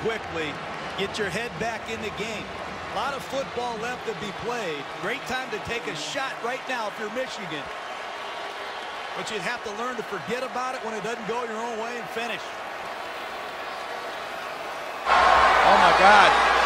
quickly. Get your head back in the game. A lot of football left to be played. Great time to take a shot right now if you're Michigan. But you'd have to learn to forget about it when it doesn't go your own way and finish. Oh, my God.